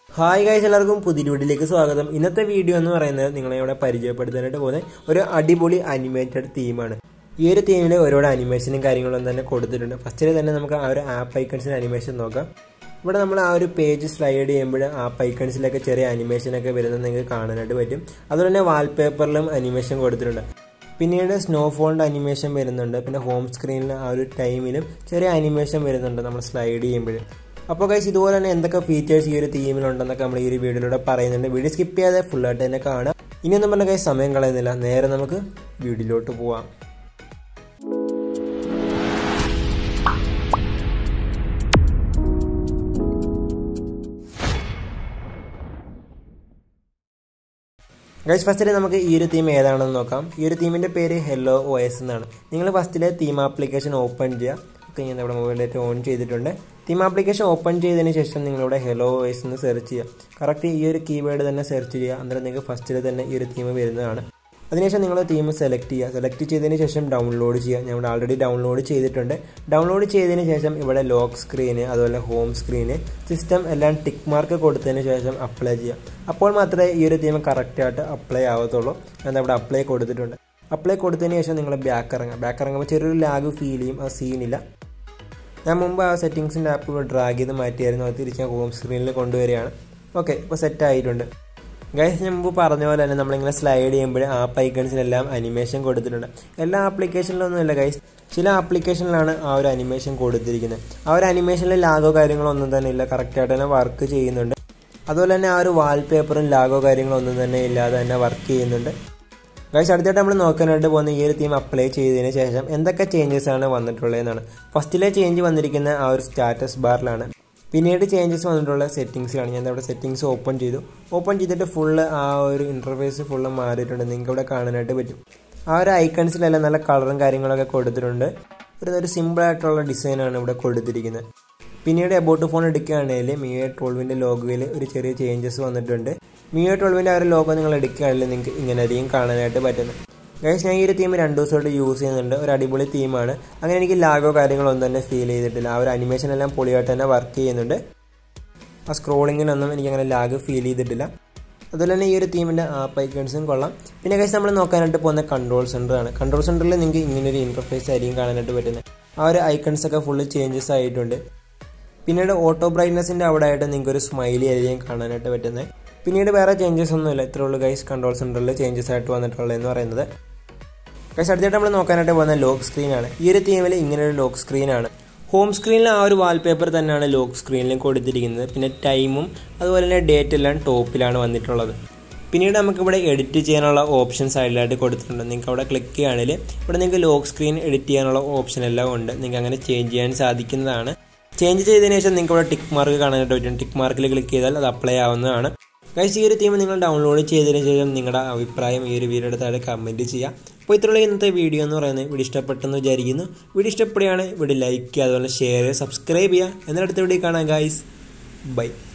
Hi guys, എല്ലാവർക്കും പുതിയ വീഡിയോയിലേക്ക് സ്വാഗതം. ഇന്നത്തെ വീഡിയോ എന്ന് പറയുന്നത് നിങ്ങളെ ഇവിടെ പരിചയപ്പെടുത്താനായിട്ട് പോകുന്ന ഒരു അടിപൊളി അനിമേറ്റഡ് തീമാണ്. ഈ ഒരു തീമിൽ ഒരുപാട് അനിമേഷനും കാര്യങ്ങളും തന്നെ കൊടുത്തിട്ടുണ്ട്. ഫസ്റ്റിൽ തന്നെ നമുക്ക് ആ ഒരു ആപ്പ് ഐക്കൺസിന്റെ അനിമേഷൻ നോക്കാം. ഇവിടെ നമ്മൾ ആ ഒരു പേജ് സ്ലൈഡ് ചെയ്യുമ്പോൾ ആപ്പ് ഐക്കൺസിലൊക്കെ ചെറിയ അനിമേഷനൊക്കെ വരുന്നത് നിങ്ങൾക്ക് കാണാനായിട്ട് പറ്റും. അതുപോലെ തന്നെ വാൾപേപ്പറിലും അനിമേഷൻ കൊടുത്തിട്ടുണ്ട്. പിന്നീട് സ്നോഫോളിൻ്റെ അനിമേഷൻ വരുന്നുണ്ട്. പിന്നെ ഹോം സ്ക്രീനിൽ ആ ഒരു ടൈമിലും ചെറിയ അനിമേഷൻ വരുന്നുണ്ട് നമ്മൾ സ്ലൈഡ് ചെയ്യുമ്പോൾ. അപ്പോൾ ഗൈസ് ഇതുപോലെ തന്നെ എന്തൊക്കെ ഫീച്ചേഴ്സ് ഈ ഒരു തീമിലുണ്ടെന്നൊക്കെ നമ്മൾ ഈ ഒരു വീഡിയോയിലൂടെ പറയുന്നുണ്ട്. വീഡിയോ സ്കിപ്പ് ചെയ്യാതെ ഫുള്ളായിട്ട് തന്നെ കാണാം. ഇനിയൊന്നും പറഞ്ഞ ഗൈസ് സമയം കളയുന്നില്ല, നേരെ നമുക്ക് വീഡിയോയിലോട്ട് പോവാം. ഗൈസ് ഫസ്റ്റിൽ നമുക്ക് ഈ ഒരു തീം ഏതാണെന്ന് നോക്കാം. ഈ ഒരു തീമിൻ്റെ പേര് ഹെല്ലോ OS എന്നാണ്. നിങ്ങൾ ഫസ്റ്റിലെ തീം ആപ്ലിക്കേഷൻ ഓപ്പൺ ചെയ്യുക. ഞാൻ നമ്മുടെ മൊബൈലിലേക്ക് ഓൺ ചെയ്തിട്ടുണ്ട്. തീം ആപ്ലിക്കേഷൻ ഓപ്പൺ ചെയ്തതിന് ശേഷം നിങ്ങളിവിടെ ഹെല്ലോ OS എന്ന് സെർച്ച് ചെയ്യുക. കറക്റ്റ് ഈ ഒരു കീവേഡ് തന്നെ സെർച്ച് ചെയ്യുക. അന്നേരം നിങ്ങൾക്ക് ഫസ്റ്റിൽ തന്നെ ഈ ഒരു തീം വരുന്നതാണ്. അതിനുശേഷം നിങ്ങൾ തീം സെലക്ട് ചെയ്യുക. സെലക്ട് ചെയ്തതിന് ശേഷം ഡൗൺലോഡ് ചെയ്യുക. ഞാൻ ഇവിടെ ആൾറെഡി ഡൗൺലോഡ് ചെയ്തിട്ടുണ്ട്. ഡൗൺലോഡ് ചെയ്തതിന് ശേഷം ഇവിടെ ലോക്ക് സ്ക്രീന്, അതുപോലെ ഹോം സ്ക്രീന്, സിസ്റ്റം എല്ലാം ടിക്ക് മാർക്ക് കൊടുത്തതിന് ശേഷം അപ്ലൈ ചെയ്യുക. അപ്പോൾ മാത്രമേ ഈ ഒരു തീം കറക്റ്റായിട്ട് അപ്ലൈ ആവത്തുള്ളൂ. ഞാൻ ഇവിടെ അപ്ലൈ കൊടുത്തിട്ടുണ്ട്. അപ്ലൈ കൊടുത്തതിന് ശേഷം നിങ്ങൾ ബാക്ക് ഇറങ്ങുമ്പോൾ ചെറിയൊരു ലാഗ് ഫീൽ ചെയ്യും. ആ സീനില്ല. ഞാൻ മുമ്പ് ആ സെറ്റിങ്സിൻ്റെ ആപ്പ് ഡ്രാഗ് ചെയ്ത് മാറ്റിയായിരുന്നു. അത് തിരിച്ച് ഞാൻ ഹോം സ്ക്രീനിൽ കൊണ്ടുവരികയാണ്. ഓക്കെ, ഇപ്പോൾ സെറ്റ് ആയിട്ടുണ്ട്. ഗൈസ് ഞാൻ മുമ്പ് പറഞ്ഞ പോലെ തന്നെ നമ്മളിങ്ങനെ സ്ലൈഡ് ചെയ്യുമ്പോൾ ആപ്പ് ഐക്കൺസിലെല്ലാം അനിമേഷൻ കൊടുത്തിട്ടുണ്ട്. എല്ലാ ആപ്ലിക്കേഷനിലൊന്നുമില്ല ഗൈസ്, ചില ആപ്ലിക്കേഷനിലാണ് ആ ഒരു അനിമേഷൻ കൊടുത്തിരിക്കുന്നത്. ആ ഒരു അനിമേഷനിൽ ലാഗോ കാര്യങ്ങളോ ഒന്നും തന്നെ ഇല്ല, കറക്റ്റായിട്ട് തന്നെ വർക്ക് ചെയ്യുന്നുണ്ട്. അതുപോലെ തന്നെ ആ ഒരു വാൾപേപ്പറും ലാഗോ കാര്യങ്ങളോ ഒന്നും തന്നെ ഇല്ലാതെ തന്നെ വർക്ക് ചെയ്യുന്നുണ്ട്. ഗൈസ് അടുത്തായിട്ട് നമ്മൾ നോക്കാനായിട്ട് പോകുന്ന ഈ ഒരു തീം അപ്ലൈ ചെയ്തതിന് ശേഷം എന്തൊക്കെ ചേഞ്ചസ് ആണ് വന്നിട്ടുള്ളതെന്നാണ്. ഫസ്റ്റിലെ ചേഞ്ച് വന്നിരിക്കുന്ന ആ ഒരു സ്റ്റാറ്റസ് ബാറിലാണ്. പിന്നീട് ചേഞ്ചസ് വന്നിട്ടുള്ള സെറ്റിങ്സിലാണ്. ഞാൻ ഇവിടെ സെറ്റിങ്സ് ഓപ്പൺ ചെയ്തു. ഓപ്പൺ ചെയ്തിട്ട് ഫുള്ള് ആ ഒരു ഇൻ്റർഫേസ് ഫുള്ള് മാറിയിട്ടുണ്ട്. നിങ്ങൾക്ക് ഇവിടെ കാണാനായിട്ട് പറ്റും. ആ ഒരു ഐക്കൺസിലെല്ലാം നല്ല കളറും കാര്യങ്ങളൊക്കെ കൊടുത്തിട്ടുണ്ട്. ഒരു സിമ്പിളായിട്ടുള്ള ഡിസൈനാണ് ഇവിടെ കൊടുത്തിരിക്കുന്നത്. പിന്നീട് എബൌട്ട് ഫോൺ എടുക്കുകയാണെങ്കിൽ MIUI 12ൻ്റെ ലോഗോയിൽ ഒരു ചെറിയ ചേഞ്ചസ് വന്നിട്ടുണ്ട്. MIUI 12ൻ്റെ ആ ഒരു ലോഗോ നിങ്ങൾ എടുക്കുകയാണെങ്കിൽ നിങ്ങൾക്ക് ഇങ്ങനെ ആയിരിക്കും കാണാനായിട്ട് പറ്റുന്നത്. ഗൈസ് ഞാൻ ഈ ഒരു തീം 2 ദിവസമായിട്ട് യൂസ് ചെയ്യുന്നുണ്ട്. ഒരു അടിപൊളി തീമാണ്. അങ്ങനെ എനിക്ക് ലാഗോ കാര്യങ്ങളൊന്നും തന്നെ ഫീൽ ചെയ്തിട്ടില്ല. ആ ഒരു അനിമേഷൻ എല്ലാം പൊളിയായിട്ട് തന്നെ വർക്ക് ചെയ്യുന്നുണ്ട്. ആ സ്ക്രോളിങ്ങിനൊന്നും എനിക്കങ്ങനെ ലാഗ് ഫീൽ ചെയ്തിട്ടില്ല. അതുപോലെ തന്നെ ഈ ഒരു തീമിൻ്റെ ആപ്പ് ഐക്കൺസും കൊള്ളാം. പിന്നെ ഗൈസ് നമ്മൾ നോക്കാനായിട്ട് പോകുന്ന കൺട്രോൾ സെൻറ്ററാണ്. കൺട്രോൾ സെൻറ്ററിൽ നിങ്ങൾക്ക് ഇങ്ങനൊരു ഇൻ്റർഫേസ് ആയിരിക്കും കാണാനായിട്ട് പറ്റുന്നത്. ആ ഒരു ഐക്കൺസൊക്കെ ഫുള്ള് ചേഞ്ചസ് ആയിട്ടുണ്ട്. പിന്നീട് ഓട്ടോ ബ്രൈറ്റ്നസിൻ്റെ അവിടെ ആയിട്ട് നിങ്ങൾക്ക് ഒരു സ്മൈലി ആയിരിക്കും കാണാനായിട്ട് പറ്റുന്നത്. പിന്നീട് വേറെ ചേഞ്ചസ് ഒന്നുമില്ല. ഇത്രേ ഉള്ളൂ ഗൈസ് കൺട്രോൾ സെൻറ്ററിൽ ചേഞ്ചസ് ആയിട്ട് വന്നിട്ടുള്ളതെന്ന് പറയുന്നത്. ഗൈസ് അടുത്തായിട്ട് നമ്മൾ നോക്കാനായിട്ട് പോകുന്ന ലോക്ക് സ്ക്രീനാണ്. ഈ ഒരു തീമിൽ ഇങ്ങനൊരു ലോക്ക് സ്ക്രീനാണ്. ഹോം സ്ക്രീനിൽ ആ ഒരു വാൾപേപ്പർ തന്നെയാണ് ലോക്ക് സ്ക്രീനിലും കൊടുത്തിരിക്കുന്നത്. പിന്നെ ടൈമും അതുപോലെ തന്നെ ഡേറ്റ് എല്ലാം ടോപ്പിലാണ് വന്നിട്ടുള്ളത്. പിന്നീട് നമുക്കിവിടെ എഡിറ്റ് ചെയ്യാനുള്ള ഓപ്ഷൻ സൈഡിലായിട്ട് കൊടുത്തിട്ടുണ്ട്. നിങ്ങൾക്ക് അവിടെ ക്ലിക്ക് ചെയ്യുകയാണെങ്കിൽ ഇവിടെ നിങ്ങൾക്ക് ലോക്ക് സ്ക്രീൻ എഡിറ്റ് ചെയ്യാനുള്ള ഓപ്ഷൻ എല്ലാം ഉണ്ട്. നിങ്ങൾക്ക് അങ്ങനെ ചേഞ്ച് ചെയ്യാൻ സാധിക്കുന്നതാണ്. ചേഞ്ച് ചെയ്തതിന് ശേഷം നിങ്ങൾക്ക് ഇവിടെ ടിക്ക് മാർക്ക് കാണാനായിട്ട് പറ്റും. ടിക്ക് മാർക്കിൽ ക്ലിക്ക് ചെയ്താൽ അത് അപ്ലൈ ആവുന്നതാണ്. ഗൈസ് ഈ ഒരു തീം നിങ്ങൾ ഡൗൺലോഡ് ചെയ്തതിന് ശേഷം നിങ്ങളുടെ അഭിപ്രായം ഈ ഒരു വീഡിയോയുടെ താഴെ കമൻറ്റ് ചെയ്യുക. അപ്പോൾ ഇത്രയുള്ള ഇന്നത്തെ വീഡിയോ എന്ന് പറയുന്നത് വീഡിയോ ഇഷ്ടപ്പെട്ടെന്ന് വിചാരിക്കുന്നു. വീഡിയോ ഇഷ്ടപ്പെടുകയാണ് വീഡിയോ ലൈക്ക് ചെയ്യുക, അതുപോലെ ഷെയർ ചെയ്യുക, സബ്സ്ക്രൈബ് ചെയ്യുക. എന്നിട്ട് അടുത്ത വീഡിയോ കാണാം ഗൈസ്. ബൈ.